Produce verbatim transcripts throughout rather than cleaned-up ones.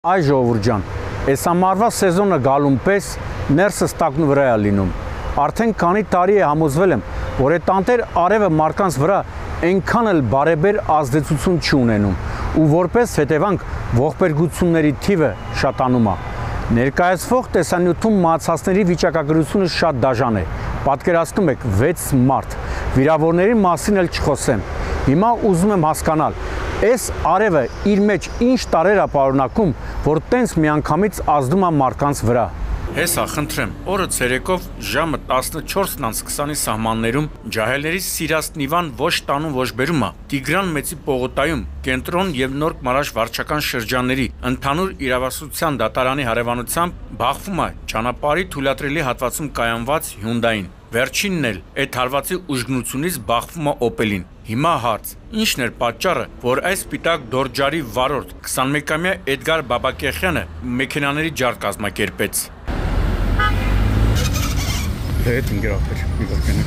Այ ժողովուրդ ջան, այս ամառվա սեզոնը գալուն պես ներսս տակնու վրա է լինում։ Արդեն քանի տարի է համոզվել եմ, որ այդ տանտեր արևը մարդկանց վրա այնքան էլ բարեբեր ազդեցություն չի ունենում, ու որպես հետևանք ողբերգությունների թիվը շատանում է։ Ներկայացվող տեսանյութում մահացածների վիճակագրությունը շատ դաժան է։ Պատկերացնում եք վեց մարդ, վիրավորների մասին էլ չխոսեմ։ Հիմա ուզում եմ հասկանալ, այս արևը իր մեջ ինչ տարեր է պարունակում, որ տենց միանգամից ազդում է մարդկանց վրա։ Հեսա, խնդրեմ, օրը ցերեկով ժամը տասնչորսն անց քսանի սահմաններում ջահելների սիրած Նիվան ոչ տանում ոչ բերում է Տիգրան Մեծի պողոտայում կենտրոն եւ Նորք Մարաշ վարչական շրջանների ընդհանուր իրավասության դատարանի հարևանությամբ բախվում է ճանապարհի թույլատրելի հատվածում կայանված Hyundai-ին։ Վերջինն էլ այդ հարվածի ուժգնությունից բախվում է Opel-ին։ Հիմա հարց. Ինչն էր պատճառը, որ այս սպիտակ դորջարի վարորդ քսանմեկամյա Էդգար Բաբակեխյանը մեքենաների ջար կազմակերպեց։ Հետ ինգրախեր մի որքան։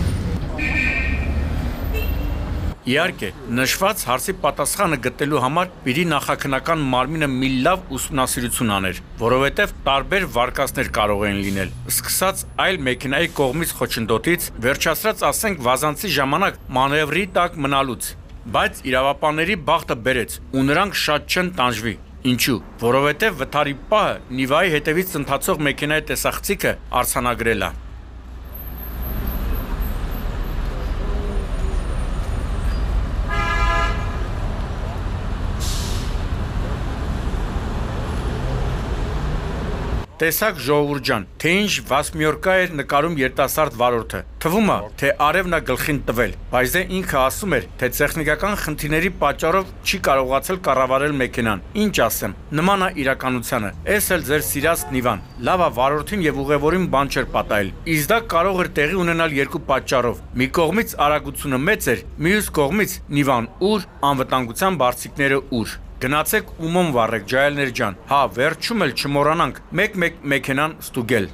Իհարկե, նշված հարցի պատասխանը գտնելու համար պիտի նախաքննական մարմինը մի լավ ուսումնասիրություն աներ, որովհետև տարբեր վարկածներ կարող են լինել, սկսած այլ մեքենայի կողմից խոչընդոտից, վերջացրած ասենք վազանցի ժամանակ մանևրի տակ մնալուց, բայց իրավապանների բախտը բերեց, ու նրանք շատ չեն տանջվի։ Ինչու՞, որովհետև վթարի պահը Նիվայի հետևից ընթացող մեքենայի տեսախցիկը արձանագրել է։ Տեսակ ժողովուրդ ջան, թե ինչ վասմյորկա էր նկարում երիտասարդ վարորդը։ Թվում է, թե արևն է գլխին տվել, բայց դե ինքը ասում էր, թե տեխնիկական խնդիրների պատճառով չի կարողացել կառավարել մեքենան։ Ինչ ասեմ, նման է իրականությանը։ Էս էլ ձեր սիրած Նիվան։ Լավ է, վարորդին եւ ուղևորին բան չէր պատահել։ Իսկ դա կարող էր տեղի ունենալ երկու պատճառով։ Մի կողմից արագությունը մեծ էր, մյուս կողմից Նիվան ուր, անվտանգության բարձիկները ուր։ Գնացեք ումոն վառեք, ջահելներ ջան, հա, վերջում էլ չմոռանանք մեկ-մեկ մեքենան ստուգել։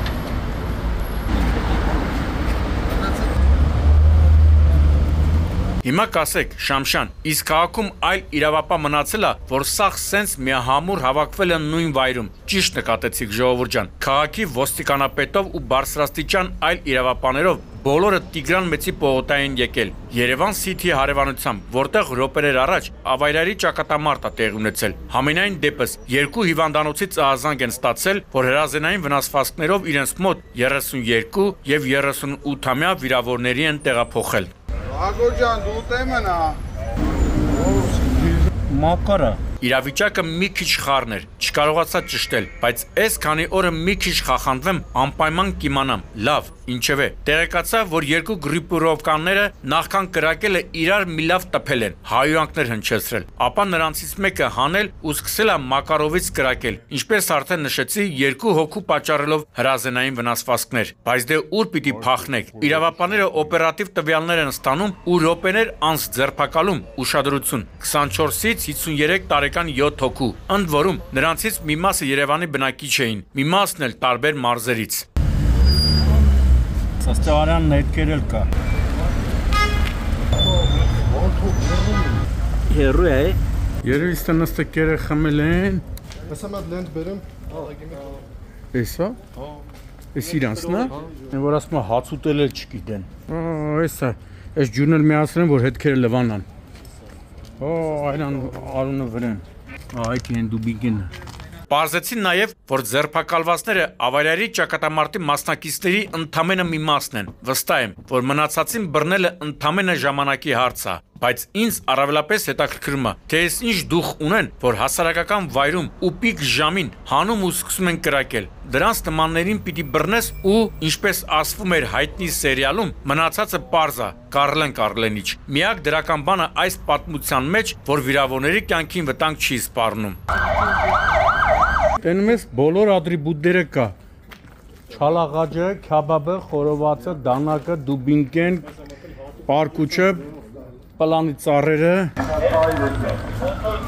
Հիմա կասեք, Շամշան, իսկ քաղաքում այլ իրավապահ մնացել է, որ սաղ սենց միահամուռ հավաքվել են նույն վայրում։ Ճիշտ նկատեցիք, ժողովուրդ ջան, քաղաքի ոստիկանապետով ու բարձրաստիճան այլ իրավապահներով բոլորը Տիգրան Մեծի պողոտային եկել։ Երևան City հարևանությամբ, որտեղ րոպեներ առաջ ավայրերի ճակատամարտ է տեղ ունեցել։ Համենայն դեպս երկու հիվանդանոցից ահազանգ են ստացել, որ հրազենային վնասվածքներով իրենց մոտ երեսունյոթ եւ երեսունութամյա վիրավորների են տեղափոխել։ Ագոջան, դու տեմնա։ Մակարա։ Իրավիճակը մի քիչ խառն էր, չկարողացա ճշտել, բայց այս քանի օրը մի քիչ խախանվեմ, անպայման կիմանամ։ Լավ, ինչևէ, տեղեկացա, որ երկու գրիպուրովկաները նախքան կրակելը իրար մի լավ տփել են, հայոյանքներ հնչեցրել, ապա նրանցից մեկը հանել ու սկսել է Մակարովից կրակել, ինչպես արդեն նշեցի, երկու հոգու պատճառելով հրազենային վնասվածքներ, բայց դե ուր պիտի փախնեք։ Իրավապահները օպերատիվ տվյալներ են ստանում ու րոպեներ անց ձերբակալում, ուշադրություն, քսանչորսից հիսունյոթ տարեկան յոթ հոգու, ընդ որում նրանցից մի մասը Երևանի բնակիչ էին, մի մասն էլ տարբեր մարզերից։ Ստեղարյան ներկեր էլ կա։ Հերու է։ Երևի ստանստակերը խմել են։ Ասա մատ լենդ բերեմ։ Էսա։ Էս իրանցն է։ Են որ ասում է հաց ուտել էլ չգիտեն։ Օ, էսա։ Էս ջուրն էլ միացրեն, որ հետքերը լվանան։ Օ, այրան արունը վրեն։ Այդ են դուբիգին։ Պարզեցին նաև, որ ձերբակալվածները ավարիարի ճակատամարտի մասնակիցների ընդամենը մի մասն են։ Վստահ եմ, որ մնացածին բռնելը ընդամենը ժամանակի հարց է, բայց ինձ առավելապես հետաքրքրում է, թե այս ինչ դուխ ունեն, որ հասարակական վայրում ու պիկ ժամին հանում ու սկսում են կրակել։ Դրանց նմաններին պիտի բռնես ու, ինչպես ասվում էր հայտնի սերիալում, մնացածը պարզ է, Կառլեն Կառլենիչ։ Միակ դրական բանը այս պատմության մեջ, որ վիրավորների կյանքին վտանգ չի սպառնում։ Տենում ես բոլոր ատրիբուտները կա։ Չալաղաջը, քյաբաբը, խորովածը, դանակը, դուբինկեն, պարկուչը, պլանի ծառերը։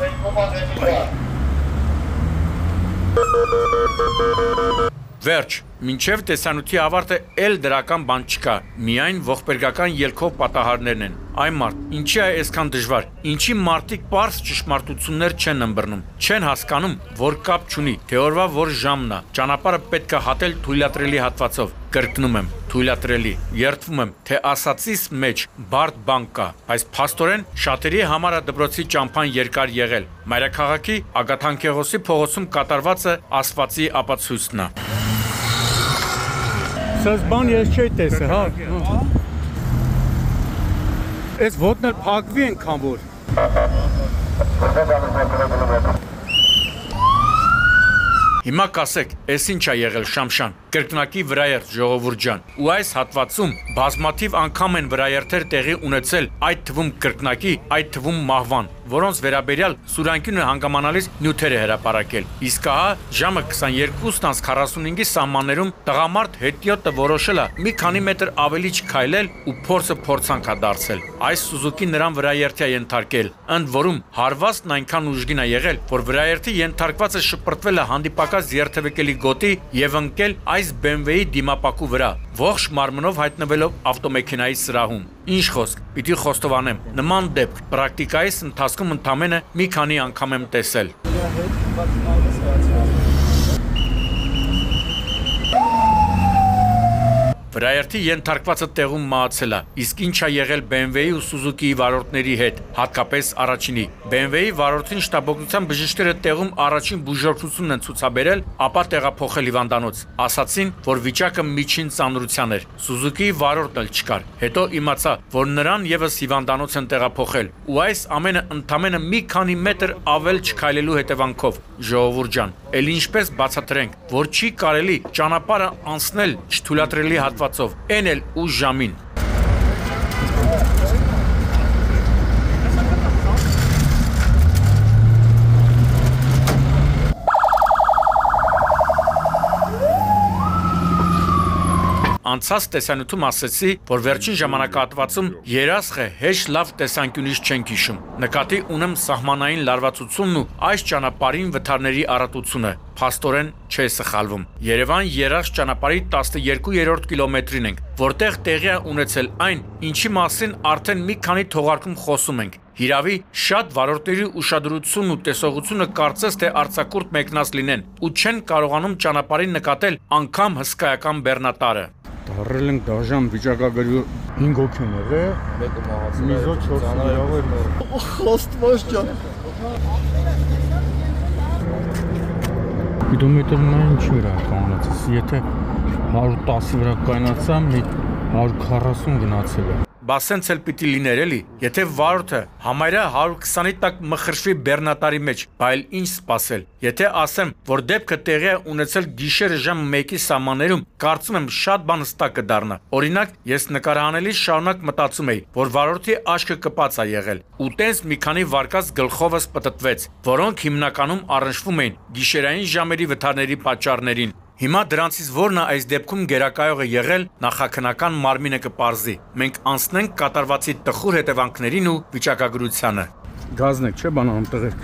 Վերջ, Մինչև տեսանյութի ավարտը էլ դրական բան չկա, միայն ողբերգական ելքով պատահարներն են։ Այ մարդ, ինչի է այսքան դժվար, ինչի մարդիկ պարզ ճշմարտություններ չեն ըմբռնում, չեն հասկանում, որ կապ չունի, թե օրվա որ ժամն է, ճանապարհը պետք է հատել թույլատրելի հատվածով, կրկնում եմ, թույլատրելի, երդվում եմ, թե ասածիս մեջ բարդ բան կա, այս փաստորեն շատերի համար է դպրոցի ճամփան երկար եղել, մայրաքաղաքի Ագաթանկեղոսի փողոցում կատարվածը ասվածի ապացույցն է։ Սաս բան ես չէի տեսել, հա։ Այս ոտն էլ փակվի ենքան որ։ Հիմա կասեք, այս ինչ է եղել Շամշան, կրկնակի վրաերթ ժողովուրդ ջան, ու այս հատվածում բազմաթիվ անգամ են վրաերթեր տեղի ունեցել, այդ թվում կրկնակի, այդ թվում մահվան, որոնց վերաբերյալ Սուրանկյունը հանգամանալից նյութեր է հրապարակել։ Իսկ ահա ժամը քսաներկուս քառասունհինգի սահմաններում տղամարդ հետիոտը որոշել է մի քանի մետր ավելի չքայլել ու փորձը փորձանք է դարձել։ Այս Սուզուկի նրան վրաերթի է ենթարկել, ընդ որում հարվածն այնքան ուժգին է եղել, որ վրաերթի ենթարկվածը շպրտվել է հանդիպակաց երթևեկելի գոտի եւ ընկել այս բի էմ վեի դիմապակու վրա, ողջ մարմնով հայտնվելով ավտոմեքենայի սրահում։ Ինչ խոսք, պիտի խոստովանեմ, նման դեպք պրակտիկայիս ընթացքում ընդամենը մի քանի անգամ եմ տեսել։ Վրաերթի ենթարկվածը տեղում մահացել է, իսկ ինչ է եղել բի էմ վեի ու Սուզուկիի վարորդների հետ, հատկապես առաջինի։ բի էմ վեի վարորդին շտաբօգնության բժիշկները տեղում առաջին բուժօգնությունն են ցուցաբերել, ապա տեղափոխել հիվանդանոց։ Ասացին, որ վիճակը միջին ծանրության էր։ Սուզուկիի վարորդն էլ չկար։ Հետո իմացա, որ նրան եւս հիվանդանոց են տեղափոխել, ու այս ամենը ընդամենը մի քանի մետր ավել չքայլելու հետևանքով։ Ժողովուրդ ջան, էլ ինչպես բացատրենք, որ չի կարելի ճանապարհը անցնել չթույլատրելի հատվածով, այն էլ ուշ ժամին։ Անցած տեսանյութում ասեցի, որ վերջին ժամանակահատվածում երասխը հեշտ լավ տեսանկյունից չենք հիշում։ Նկատի ունեմ սահմանային լարվածությունն ու այս ճանապարհին վթարների առատությունը։ Փաստորեն չէ սխալվում։ Երևան-Երաշ ճանապարհի տասներկուերորդ կիլոմետրին ենք, որտեղ տեղի է ունեցել այն, ինչի մասին արդեն մի քանի թողարկում խոսում ենք։ Հիրավի շատ վարորդների ուշադրությունն ու տեսողությունը կարծես թե արձակուրդ մեկնած լինեն ու չեն կարողանում ճանապարհին նկատել անգամ հսկայական բեռնատարը։ Դարել ենք դաժան վիճակագրի հինգ հոգի են եղել, մեկը մահացել է, միզո չորս իրավեր։ Խոստված ջան։ Կիլոմետրն այն ինչի վրա կանացես, եթե հարյուր տասի վրա կայնացա, մի հարյուր քառասուն գնացել է։ Բա սենց էլ պիտի լիներ էլի, եթե վարորդը համարյա հարյուր քսանի տակ մխրշվի բեռնատարի մեջ, բայց ինչ սպասել։ Եթե ասեմ, որ դեպքը տեղի է ունեցել գիշերը ժամը մեկի սահմաններում, կարծում եմ շատ բան հստակ կդառնա։ Օրինակ, ես նկարահանելիս շարունակ մտածում էի, որ վարորդի աչքը կպած է եղել, ու տենց մի քանի վարկած գլխովս պտտվեց, որոնք հիմնականում առնչվում էին գիշերային ժամերի վթարների պատճառներին։ Հիմա դրանցից որն է այս դեպքում գերակայողը եղել, նախաքննական մարմինը կպարզի։ Մենք անցնենք կատարվածի տխուր հետևանքներին ու վիճակագրությանը։ Գազնեք, չէ՞ բանանում տղերք։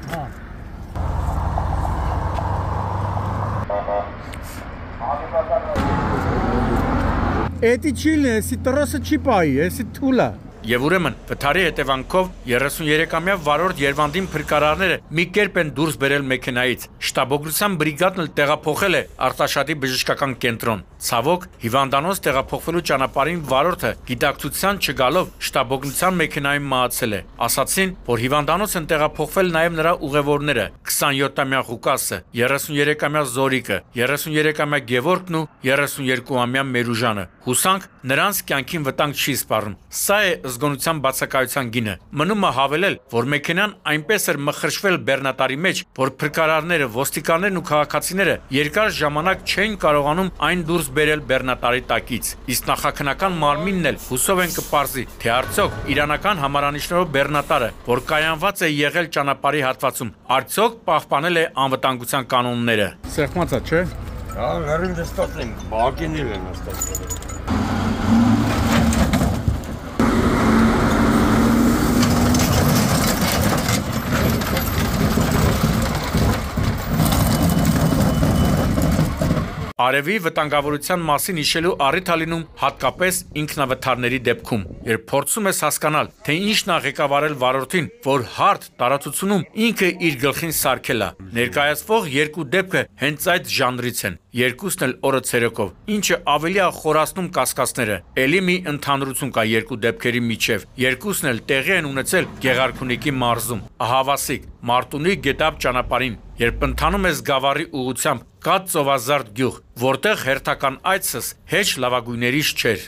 Էդի չիլն է, էսի տրոսը չի պայի, էսի թուլա։ Եվ ուրեմն, վթարի հետևանքով երեսուներեքամյա վարորդ Երվանդին փրկարարները մի կերպ են դուրս բերել մեքենայից։ Շտաբօգնության բրիգադն էլ տեղափոխել է Արտաշատի բժշկական կենտրոն։ Ցավոք, հիվանդանոց տեղափոխվելու ճանապարհին վարորդը գիտակցության չգալով շտաբօգնության մեքենայում մահացել է։ Ասացին, որ հիվանդանոց են տեղափոխվել նաև նրա ուղևորները՝ քսաներկուամյա Ղուկասը, երեսուներեքամյա Զորիկը, երեսուներեքամյա Գևորգն ու երեսուներկուամյա Մերուժանը։ Հուսանք նրանց կյանքին վտանգ չի սպառնում։ Սա է զգոնության բացակայության գինը։ Մնում է հավելել, որ մեքենան այնպես էր մխրշվել բեռնատարի մեջ, որ փրկարարները, ոստիկաններն ու քաղաքացիները երկար ժամանակ չէին կարողանում այն դուրս բերել բեռնատարի տակից։ Իսկ նախաքննական մարմինն էլ հուսով են կպարզի, թե արդյոք իրանական համարանիշներով բեռնատարը, որ կայանված է եղել ճանապարհի հատվածում, արդյոք պահպանել է անվտանգության կանոնները։ Սեղմած է, չէ՞։ Հա, լրիվ դստած են, բակինել են ստացել։ Արևի վտանգավորության մասին հիշելու առիթ է լինում հատկապես ինքնավթարների դեպքում, երբ փորձում ես հասկանալ, թե ինչն է ղեկավարել վարորդին, որ հարթ տարածությունում ինքը իր գլխին սարքել է։ Ներկայացվող երկու դեպքը հենց այդ ժանրից են, երկուսն էլ օրը ցերեկով, ինչը ավելի է խորացնում կասկածները։ Էլի մի ընդհանրություն կա երկու դեպքերի միջև, երկուսն էլ տեղի են ունեցել Գեղարքունիքի մարզում, Ահավասիկ, Մարտունի Գետափ ճանապարհին, երբ ընթանում ես Գավառի ուղությամբ, կա Ծովազարդ գյուղ, որտեղ հերթական այցս հեչ լավագույներից չէր։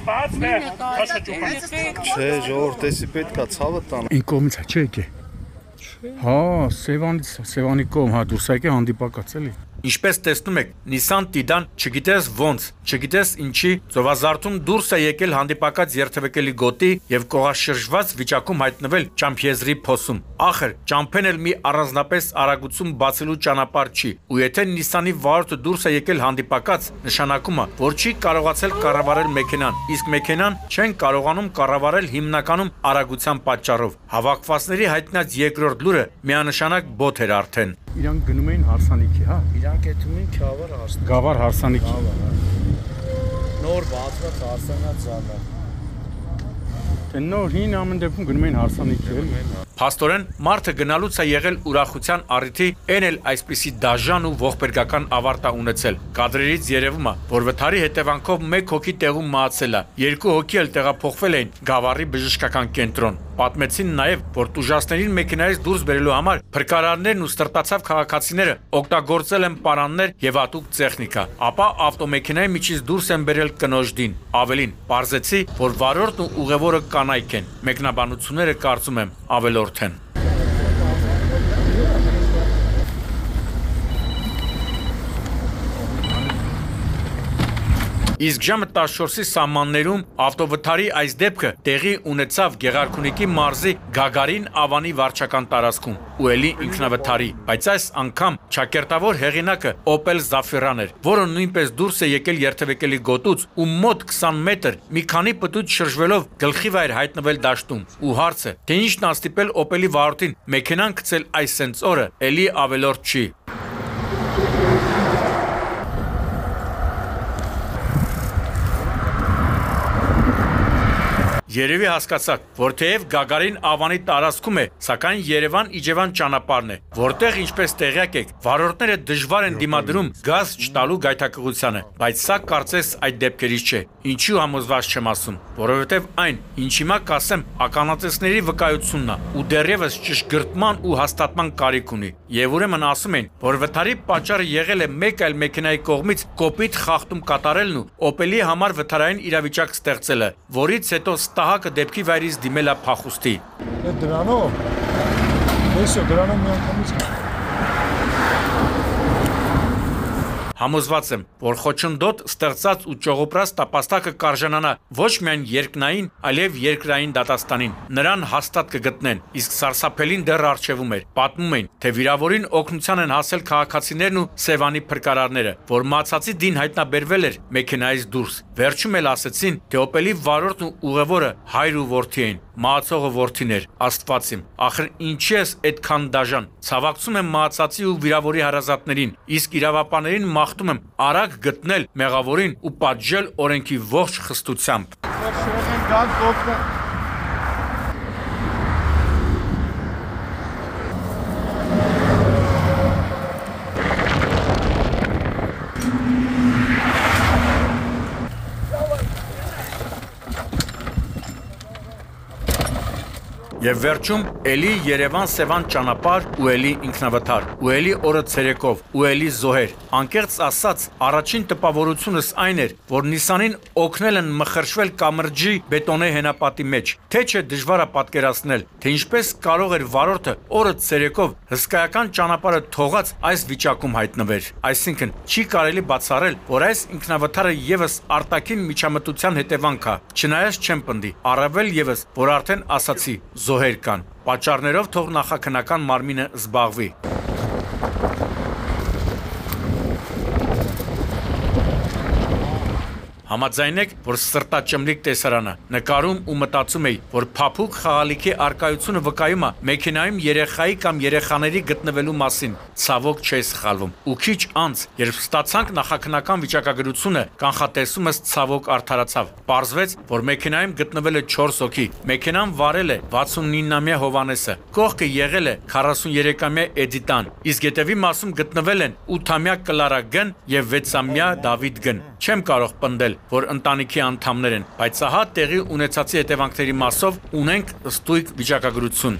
Չէ, ժողովրդեսի պետք է ցավը տան։ Այն կողմից է, չէ՞ եկե։ Հա, Սևանից, Սևանի կողմ, հա, դուրս եկե հանդիպակաց էլի։ Ինչպես տեսնում եք, Nissan Tidan չգիտես ոնց, չգիտես ինչի, Ծովազարդում դուրս է եկել հանդիպակաց երթևեկելի գոտի եւ կողաշրջված վիճակում հայտնվել Ճամփեզրի փոսում։ Ախր, ճամփեն էլ մի առանձնապես արագություն բացելու ճանապարհ չի, ու եթե Nissan-ի վարորդը դուրս է եկել հանդիպակաց, նշանակում է, որ չի կարողացել կառավարել մեքենան, իսկ մեքենան չեն կարողանում կառավարել հիմնականում արագության պատճառով։ Հավաքվածների հայտնած երկրորդ լուրը միանշանակ բոթ էր արդեն։ Իրանք գնում էին հարսանիքի, հա։ Իրանք եթում են Քյավառ հարսանիք։ Գավառ հարսանիքի։ Նոր բացված հարսանած զանա։ Թե նոր հին ամեն դեպքում գնում էին հարսանիքի էլ։ Փաստորեն, մարդը գնալուց է եղել ուրախության առիթի, այն էլ այսպիսի դաժան ու ողբերգական ավարտ է ունեցել։ Կադրերից երևում է, որ վթարի հետևանքով մեկ հոգի տեղում մահացել է, երկու հոգի էլ տեղափոխվել էին Գավառի բժշկական կենտրոն։ Պատմեցին նաև, որ տուժածներին մեքենայից դուրս բերելու համար փրկարարներն ու ստրտացավ քաղաքացիները օգտագործել են պարաններ եւ հատուկ տեխնիկա, ապա ավտոմեքենայի միջից դուրս են բերել կնոջ դին։ Ավելին, պարզեցի, որ վարորդն ու ուղևորը կանայք են։ Մեկնաբանությունները կարծում եմ ավելորդ են։ Իսկ ժամը տասնչորսի սահմաններում ավտովթարի այս դեպքը տեղի ունեցավ Գեղարքունիքի մարզի Գագարին Ավանի վարչական տարածքում ու էլի ինքնավթարի, բայց այս անգամ ճակերտավոր հեղինակը Opel Zafira-ն էր, որը նույնպես դուրս է եկել երթևեկելի գոտուց ու մոտ քսան մետր մի քանի պտույտ շրջվելով գլխի վայր հայտնվել դաշտում։ Ու հարցը, թե ինչն է ստիպել Opel-ի վարորդին մեքենան գցել այս սենց օրը, էլի ավելորդ չի։ Երևի հասկացաք, որ թեև Գագարին Ավանի տարածքում է, սակայն Երևան-Իջևան ճանապարհն է, որտեղ ինչպես տեղյակ եք, վարորդները դժվար են դիմադրում գազ չտալու գայթակղությանը, բայց սա կարծես այդ դեպքերից չէ։ Ինչու համոզված չեմ ասում, որովհետև այն, ինչ հիմա կասեմ, ականատեսների վկայությունն է ու դեռևս ճշգրտման ու հաստատման կարիք ունի։ Եվ ուրեմն ասում են, որ վթարի պատճառը եղել է մեկ այլ մեքենայի կողմից կոպիտ խախտում կատարելն ու Opel-ի համար վթարային իրավիճակ ստեղծելը, որից հետո Տահակը դեպքի վայրից դիմել է փախուստի։ Դրանով, այսօր դրանով մի անգամից Համոզված եմ, որ խոչընդոտ ստեղծած ու ճողոպրած տապաստակը կարժանանա ոչ միայն երկնային, այլև երկրային դատաստանին։ Նրան հաստատ կգտնեն, իսկ սարսափելին դեռ առջևում էր։ Պատմում են, թե վիրավորին օգնության են հասել քաղաքացիներն ու Սևանի փրկարարները, որ մահացածի դին հայտնաբերվել էր մեքենայից դուրս։ Վերջում էլ ասեցին, թե Opel-ի վարորդն ու ուղևորը հայր ու որդի էին, մահացողը որդին էր, Աստված իմ, ախր ինչի ես այդքան դաժան։ Ցավակցում եմ մահացածի ու վիրավորի հարազատներին, իսկ իրավապահներին մաղթում եմ արագ գտնել մեղավորին ու պատժել օրենքի ողջ խստությամբ։ Եվ վերջում էլի Երևան-Սևան ճանապարհ ու էլի ինքնավթար, ու էլի օրը ցերեկով, ու էլի զոհեր։ Անկեղծ ասած, առաջին տպավորությունս այն էր, որ Nissan-ին օգնել են մխրշվել կամրջի բետոնե հենապատի մեջ։ Թե չէ դժվար է պատկերացնել, թե ինչպես կարող էր վարորդը օրը ցերեկով հսկայական ճանապարհը թողած այս վիճակում հայտնվեր։ Այսինքն չի կարելի բացառել, որ այս ինքնավթարը եւս արտաքին միջամտության հետևանք է։ Չնայած չեմ պնդի, առավել եւս, որ արդեն ասացի, զոհեր կան։ Պատճառներով թող նախաքնական մարմինը զբաղվի։ Համաձայն եք, որ սրտաճմլիկ տեսարանը նկարում ու մտածում էի, որ փափուկ խաղալիքի արկայությունը վկայում է մեքենայում երեխայի կամ երեխաների գտնվելու մասին։ Ցավոք չէի սխալվում։ Ու քիչ անց, երբ ստացանք նախաքննական վիճակագրությունը, կանխատեսումս ցավոք արդարացավ։ Պարզվեց, որ մեքենայում գտնվել է չորս հոգի։ Մեքենան վարել է վաթսունինամյա Հովանեսը։ Կողքը եղել է քառասուներեքամյա Էդիտան, իսկ հետևի մասում գտնվել են ութամյա Կլարա Գն եւ վեցամյա Դավիթ Գն։ Չեմ կարող պնդել, որ ընտանիքի անդամներ են, բայց ահա տեղի ունեցածի հետևանքների մասով ունենք ստույգ վիճակագրություն։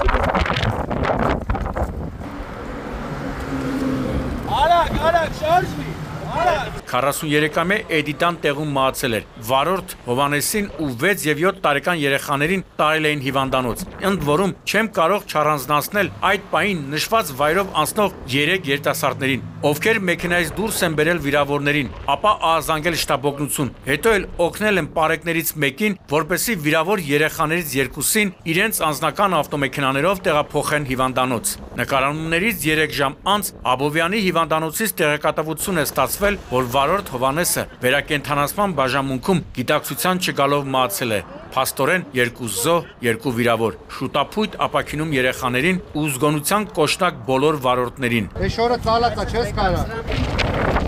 Արագ, արագ, շարժվի։ քառասուներեքամյա Էդիտան տեղում մահացել էր։ Վարորդ Հովանեսին ու վեց եւ յոթ տարեկան երեխաներին տարել էին հիվանդանոց։ Ընդ որում չեմ կարող չառանձնացնել այդ պահին նշված վայրով անցնող երեք երիտասարդներին, ովքեր մեքենայից դուրս են բերել վիրավորներին, ապա ահազանգել շտաբօգնություն։ Հետո էլ օգնել են պարեկներից մեկին, որպեսզի վիրավոր երեխաներից երկուսին իրենց անձնական ավտոմեքենաներով տեղափոխեն հիվանդանոց։ Նկարանումներից երեք ժամ անց Աբովյանի հիվանդանոցից տեղեկատվություն է ստացվել, որ վարորդ Հովանեսը վերակենդանացման բաժանմունքում գիտակցության չգալով մահացել է։ Փաստորեն երկու զոհ, երկու վիրավոր։ Շուտապույտ ապաքինում երեխաներին ու զգոնության կոշնակ բոլոր վարորդներին։ Էշորը ծալածա չես կարա։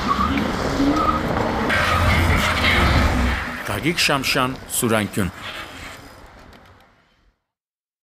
Գագիկ Շամշյան, Սուրանկյուն։